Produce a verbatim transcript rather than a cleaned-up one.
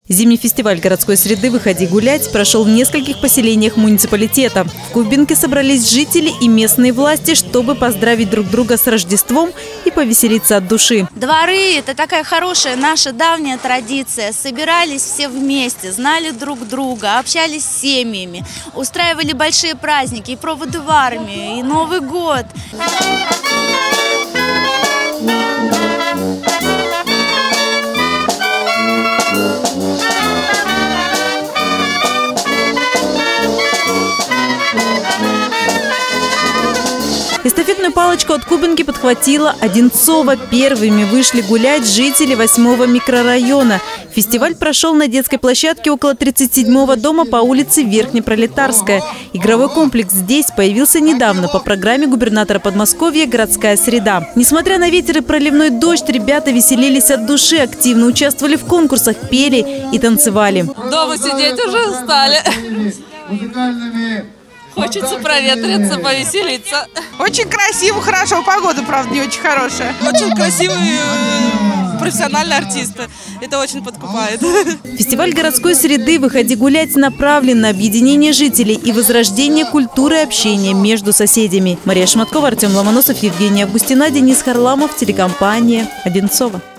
Зимний фестиваль городской среды «Выходи гулять» прошел в нескольких поселениях муниципалитета. В Кубинке собрались жители и местные власти, чтобы поздравить друг друга с Рождеством и повеселиться от души. Дворы – это такая хорошая наша давняя традиция. Собирались все вместе, знали друг друга, общались с семьями, устраивали большие праздники, и проводы в армию, и Новый год. Эстафетную палочку от Кубинки подхватила Одинцово. Первыми вышли гулять жители восьмого микрорайона. Фестиваль прошел на детской площадке около тридцать седьмого дома по улице Верхнепролетарская. Игровой комплекс здесь появился недавно по программе губернатора Подмосковья «Городская среда». Несмотря на ветер и проливной дождь, ребята веселились от души, активно участвовали в конкурсах, пели и танцевали. Дома сидеть уже устали. Хочется проветриться, повеселиться. Очень красиво, хорошо. Погода, правда, не очень хорошая. Очень красивые профессиональные артисты. Это очень подкупает. Фестиваль городской среды «Выходи гулять» направлен на объединение жителей и возрождение культуры общения между соседями. Мария Шматкова, Артем Ломоносов, Евгения Августина, Денис Харламов, телекомпания «Одинцово».